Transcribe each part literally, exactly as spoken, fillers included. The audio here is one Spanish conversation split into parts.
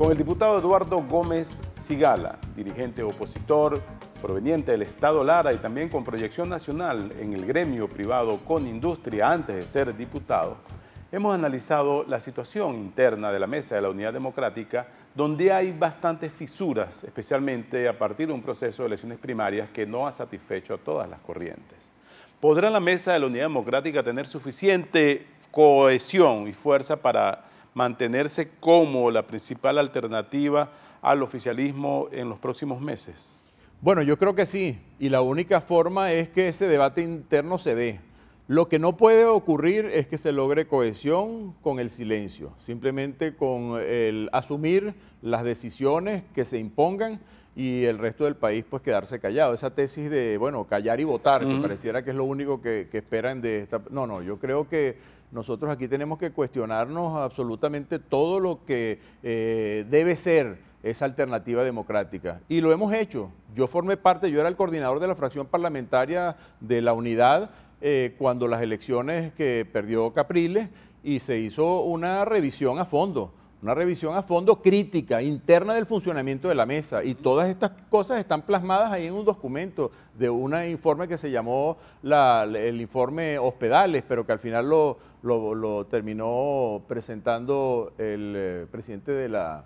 con el diputado Eduardo Gómez Sigala, dirigente opositor proveniente del Estado Lara y también con proyección nacional en el gremio privado con industria antes de ser diputado. Hemos analizado la situación interna de la Mesa de la Unidad Democrática, donde hay bastantes fisuras, especialmente a partir de un proceso de elecciones primarias que no ha satisfecho a todas las corrientes. ¿Podrá la Mesa de la Unidad Democrática tener suficiente cohesión y fuerza para mantenerse como la principal alternativa al oficialismo en los próximos meses? Bueno, yo creo que sí, y la única forma es que ese debate interno se dé. Lo que no puede ocurrir es que se logre cohesión con el silencio, simplemente con el asumir las decisiones que se impongan y el resto del país pues quedarse callado. Esa tesis de, bueno, callar y votar, uh-huh. que pareciera que es lo único que, que esperan de esta... No, no, yo creo que nosotros aquí tenemos que cuestionarnos absolutamente todo lo que eh, debe ser esa alternativa democrática. Y lo hemos hecho. Yo formé parte, yo era el coordinador de la fracción parlamentaria de la Unidad eh, cuando las elecciones que perdió Capriles y se hizo una revisión a fondo. Una revisión a fondo crítica, interna del funcionamiento de la mesa, y todas estas cosas están plasmadas ahí en un documento de un informe que se llamó la, el informe Hospedales, pero que al final lo, lo, lo terminó presentando el eh, presidente de la,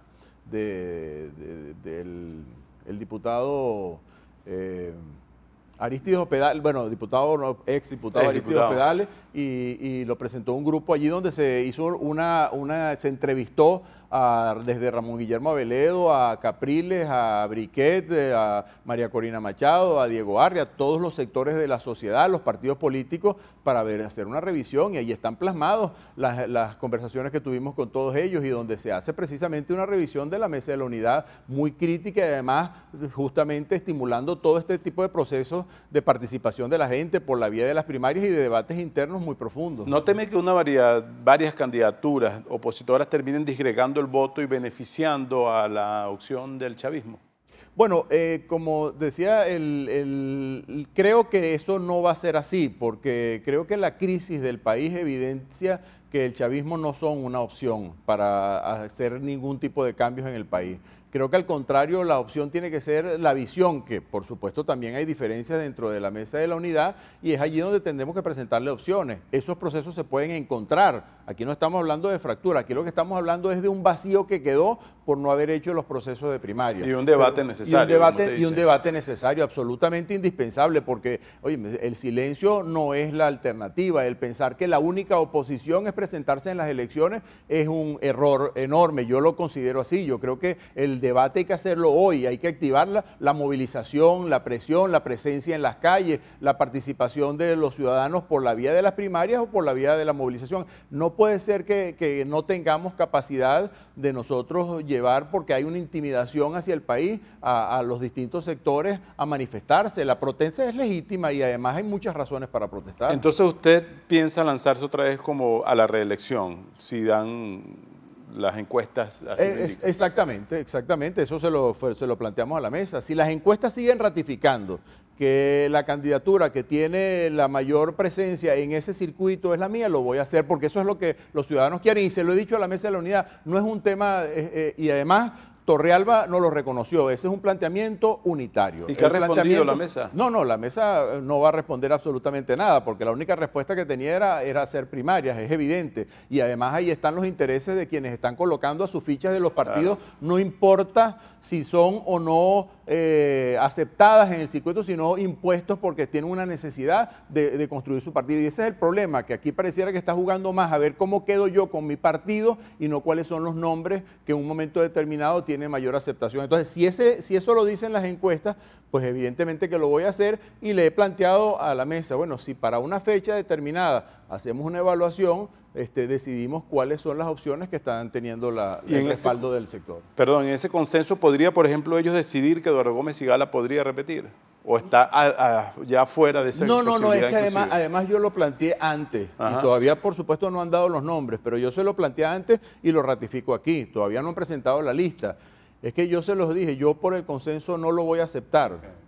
de, de, de, del el diputado eh, Aristides Hospedales, bueno, diputado, no, ex diputado ex Aristides diputado. Hospedales, y, y lo presentó un grupo allí donde se hizo una, una se entrevistó a, desde Ramón Guillermo Aveledo, a Capriles, a Briquet, a María Corina Machado, a Diego Arria, a todos los sectores de la sociedad, los partidos políticos, para ver, hacer una revisión, y ahí están plasmados las, las conversaciones que tuvimos con todos ellos y donde se hace precisamente una revisión de la Mesa de la Unidad muy crítica y además justamente estimulando todo este tipo de procesos de participación de la gente por la vía de las primarias y de debates internos muy profundos. ¿No teme que una variedad, varias candidaturas opositoras terminen disgregando el voto y beneficiando a la opción del chavismo? Bueno, eh, como decía, el, el, creo que eso no va a ser así, porque creo que la crisis del país evidencia que el chavismo no son una opción para hacer ningún tipo de cambios en el país. Creo que al contrario, la opción tiene que ser la visión, que por supuesto también hay diferencias dentro de la Mesa de la Unidad y es allí donde tendremos que presentarle opciones. Esos procesos se pueden encontrar. Aquí no estamos hablando de fractura, aquí lo que estamos hablando es de un vacío que quedó por no haber hecho los procesos de primaria. Y un debate Pero, necesario. Y un debate, y un debate necesario, absolutamente indispensable, porque oye, el silencio no es la alternativa. El pensar que la única oposición es presentarse en las elecciones es un error enorme. Yo lo considero así. Yo creo que el debate hay que hacerlo hoy, hay que activar la movilización, la presión, la presencia en las calles, la participación de los ciudadanos por la vía de las primarias o por la vía de la movilización. No puede ser que, que no tengamos capacidad de nosotros llevar, porque hay una intimidación hacia el país, a, a los distintos sectores a manifestarse. La protesta es legítima y además hay muchas razones para protestar. Entonces usted piensa lanzarse otra vez como a la reelección, si dan las encuestas así es, exactamente, exactamente, eso se lo, se lo planteamos a la mesa. Si las encuestas siguen ratificando que la candidatura que tiene la mayor presencia en ese circuito es la mía, lo voy a hacer porque eso es lo que los ciudadanos quieren y se lo he dicho a la Mesa de la Unidad, no es un tema, eh, eh, y además Torrealba no lo reconoció, ese es un planteamiento unitario. ¿Y qué ha respondido la mesa? No, no, la mesa no va a responder absolutamente nada, porque la única respuesta que tenía era, era hacer primarias, es evidente. Y además ahí están los intereses de quienes están colocando a sus fichas de los partidos, claro. No importa si son o no eh, aceptadas en el circuito, sino impuestos porque tienen una necesidad de, de construir su partido. Y ese es el problema, que aquí pareciera que está jugando más a ver cómo quedo yo con mi partido y no cuáles son los nombres que en un momento determinado tienen tiene mayor aceptación. Entonces, si, ese, si eso lo dicen las encuestas, pues evidentemente que lo voy a hacer y le he planteado a la mesa, bueno, si para una fecha determinada hacemos una evaluación, este, decidimos cuáles son las opciones que están teniendo la, el respaldo ese, del sector. Perdón, en ese consenso podría, por ejemplo, ellos decidir que Eduardo Gómez Sigala podría repetir. ¿O está a, a, ya fuera de esa No, no, no, es que además, además yo lo planteé antes. Ajá. Y todavía, por supuesto, no han dado los nombres, pero yo se lo planteé antes y lo ratifico aquí. Todavía no han presentado la lista. Es que yo se los dije, yo por el consenso no lo voy a aceptar. Okay.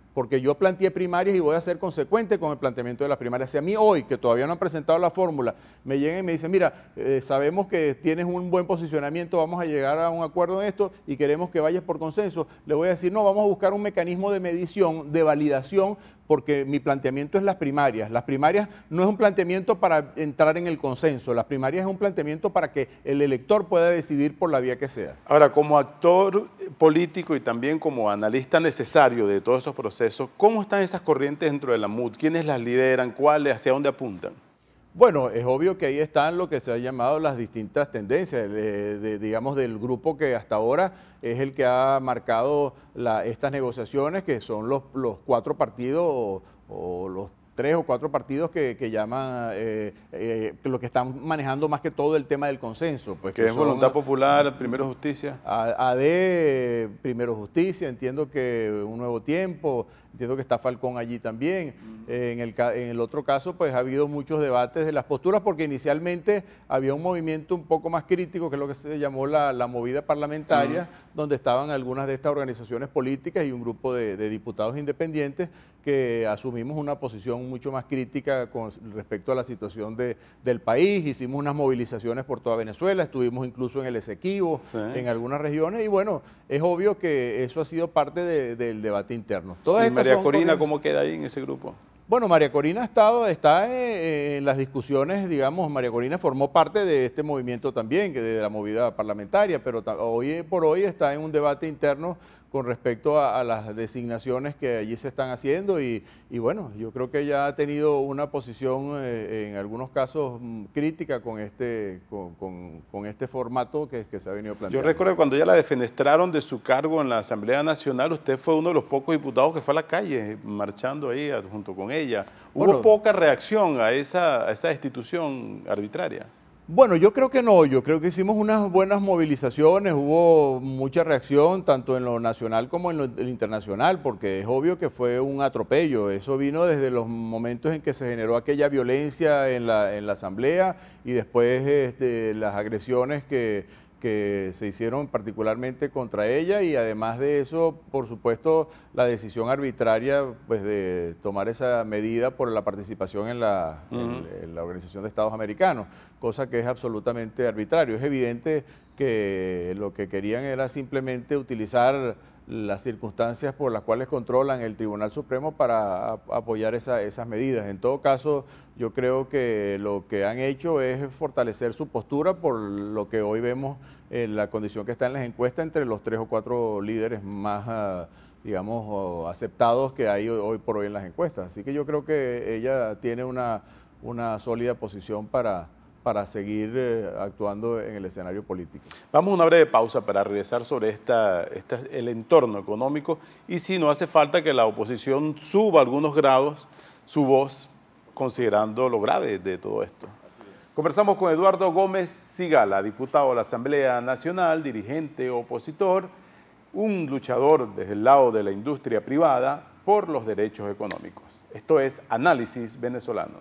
porque yo planteé primarias y voy a ser consecuente con el planteamiento de las primarias. Si a mí hoy, que todavía no han presentado la fórmula, me llegan y me dicen, mira, eh, sabemos que tienes un buen posicionamiento, vamos a llegar a un acuerdo en esto y queremos que vayas por consenso, le voy a decir, no, vamos a buscar un mecanismo de medición, de validación, porque mi planteamiento es las primarias. Las primarias no es un planteamiento para entrar en el consenso, las primarias es un planteamiento para que el elector pueda decidir por la vía que sea. Ahora, como actor político y también como analista necesario de todos esos procesos, ¿cómo están esas corrientes dentro de la M U D? ¿Quiénes las lideran? ¿Cuáles? ¿Hacia dónde apuntan? Bueno, es obvio que ahí están lo que se ha llamado las distintas tendencias, de, de, digamos, del grupo que hasta ahora es el que ha marcado la, estas negociaciones, que son los, los cuatro partidos o, o los tres o cuatro partidos que, que llaman, eh, eh, lo que están manejando más que todo el tema del consenso. Pues, que, que es son, Voluntad Popular, Primero Justicia. A D, Primero Justicia, entiendo que Un Nuevo Tiempo, entiendo que está Falcón allí también. Uh-huh. eh, en, el, en el otro caso, pues ha habido muchos debates de las posturas, porque inicialmente había un movimiento un poco más crítico, que es lo que se llamó la, la movida parlamentaria, uh-huh. donde estaban algunas de estas organizaciones políticas y un grupo de, de diputados independientes que asumimos una posición mucho más crítica con respecto a la situación de, del país. Hicimos unas movilizaciones por toda Venezuela, estuvimos incluso en el Esequibo, sí. en algunas regiones, y bueno, es obvio que eso ha sido parte de, del debate interno. Todas ¿Y María Corina cómo queda ahí en ese grupo? Bueno, María Corina ha estado, está eh, en las discusiones, digamos, María Corina formó parte de este movimiento también, que de la movida parlamentaria, pero hoy por hoy está en un debate interno con respecto a, a las designaciones que allí se están haciendo y, y bueno, yo creo que ella ha tenido una posición eh, en algunos casos mm, crítica con este, con, con, con este formato que, que se ha venido planteando. Yo recuerdo que cuando ya la defenestraron de su cargo en la Asamblea Nacional, usted fue uno de los pocos diputados que fue a la calle marchando ahí junto con ella. ¿Hubo bueno, poca reacción a esa, a esa destitución arbitraria? Bueno, yo creo que no, yo creo que hicimos unas buenas movilizaciones, hubo mucha reacción tanto en lo nacional como en lo internacional, porque es obvio que fue un atropello, eso vino desde los momentos en que se generó aquella violencia en la, en la asamblea y después este, las agresiones que, que se hicieron particularmente contra ella y además de eso, por supuesto, la decisión arbitraria pues, de tomar esa medida por la participación en la, uh-huh. en, en la Organización de Estados Americanos, cosa que es absolutamente arbitrario. Es evidente que lo que querían era simplemente utilizar las circunstancias por las cuales controlan el Tribunal Supremo para apoyar esa, esas medidas. En todo caso, yo creo que lo que han hecho es fortalecer su postura por lo que hoy vemos en la condición que está en las encuestas entre los tres o cuatro líderes más, uh, digamos, uh, aceptados que hay hoy por hoy en las encuestas. Así que yo creo que ella tiene una, una sólida posición para... para seguir eh, actuando en el escenario político. Vamos a una breve pausa para regresar sobre esta, esta, el entorno económico y si no hace falta que la oposición suba algunos grados su voz considerando lo grave de todo esto. Conversamos con Eduardo Gómez Sigala, diputado de la Asamblea Nacional, dirigente opositor, un luchador desde el lado de la industria privada por los derechos económicos. Esto es Análisis Venezolano.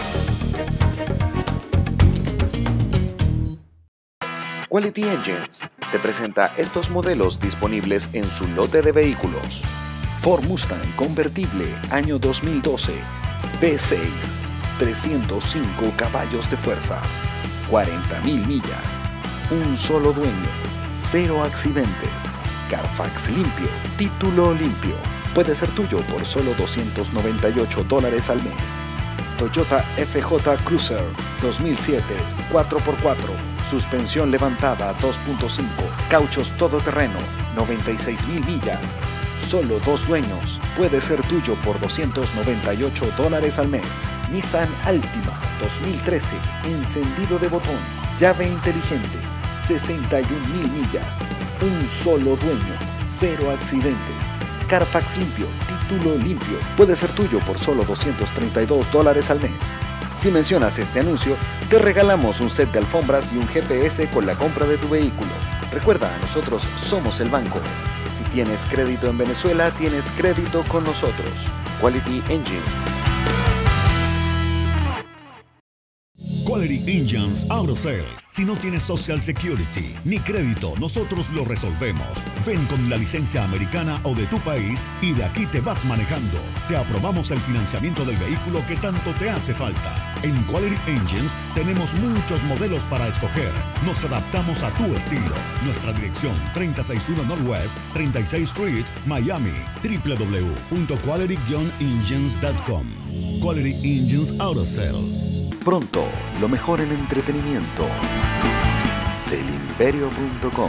Quality Engines te presenta estos modelos disponibles en su lote de vehículos. Ford Mustang convertible año dos mil doce, V seis, trescientos cinco caballos de fuerza, cuarenta mil millas, un solo dueño, cero accidentes, Carfax limpio, título limpio. Puede ser tuyo por solo doscientos noventa y ocho dólares al mes. Toyota F J Cruiser dos mil siete, cuatro por cuatro. Suspensión levantada dos punto cinco, cauchos todoterreno, noventa y seis mil millas. Solo dos dueños. Puede ser tuyo por doscientos noventa y ocho dólares al mes. Nissan Altima dos mil trece, encendido de botón, llave inteligente, sesenta y un mil millas. Un solo dueño, cero accidentes. Carfax limpio, título limpio. Puede ser tuyo por solo doscientos treinta y dos dólares al mes. Si mencionas este anuncio, te regalamos un set de alfombras y un G P S con la compra de tu vehículo. Recuerda, nosotros somos el banco. Si tienes crédito en Venezuela, tienes crédito con nosotros. Quality Engines. Quality Quality Engines Auto Sale. Si no tienes Social Security ni crédito, nosotros lo resolvemos. Ven con la licencia americana o de tu país y de aquí te vas manejando. Te aprobamos el financiamiento del vehículo que tanto te hace falta. En Quality Engines tenemos muchos modelos para escoger. Nos adaptamos a tu estilo. Nuestra dirección treinta sesenta y uno Northwest treinta y seis Street, Miami. w w w punto quality engines punto com. Quality Engines Auto Sales. Pronto, lo mejor en entretenimiento. del imperio punto com.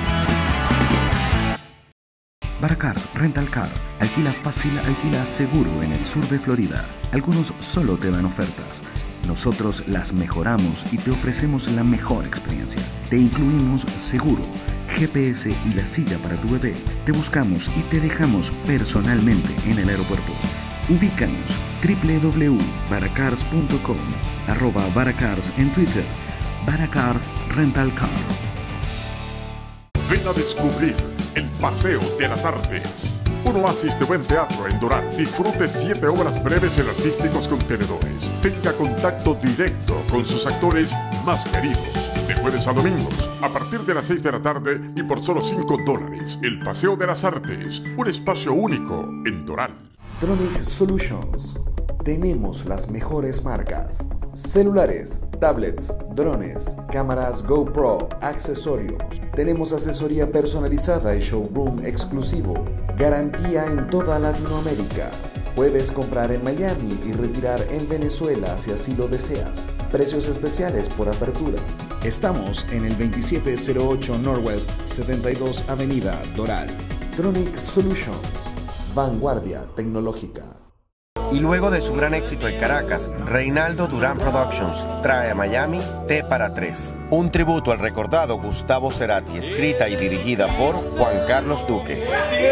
Baracars Rental Car. Alquila fácil, alquila seguro en el sur de Florida. Algunos solo te dan ofertas. Nosotros las mejoramos y te ofrecemos la mejor experiencia. Te incluimos seguro, G P S y la silla para tu bebé. Te buscamos y te dejamos personalmente en el aeropuerto. Ubícanos w w w punto baracars punto com, arroba Baracars en Twitter, Baracars Rental Car. Ven a descubrir el Paseo de las Artes. Un oasis de buen teatro en Doral. Disfrute siete obras breves en artísticos contenedores. Tenga contacto directo con sus actores más queridos. De jueves a domingos, a partir de las seis de la tarde y por solo cinco dólares. El Paseo de las Artes. Un espacio único en Doral. Tronic Solutions. Tenemos las mejores marcas: celulares, tablets, drones, cámaras GoPro, accesorios. Tenemos asesoría personalizada y showroom exclusivo. Garantía en toda Latinoamérica. Puedes comprar en Miami y retirar en Venezuela si así lo deseas. Precios especiales por apertura. Estamos en el veintisiete cero ocho Northwest setenta y dos Avenida, Doral. Tronic Solutions. Vanguardia tecnológica. Y luego de su gran éxito en Caracas, Reinaldo Durán Productions trae a Miami T para tres. Un tributo al recordado Gustavo Cerati, escrita y dirigida por Juan Carlos Duque.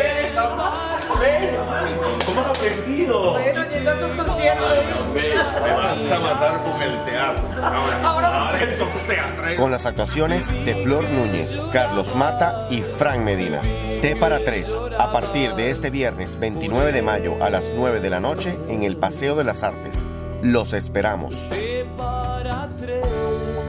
¿Cómo has aprendido? Bueno, yendo a tus conciertos. Me vas a matar con el teatro. Ahora, ahora entonces teatro. Con las actuaciones de Flor Núñez, Carlos Mata y Frank Medina. T para tres, a partir de este viernes veintinueve de mayo a las nueve de la noche en el Paseo de las Artes. Los esperamos. T para tres.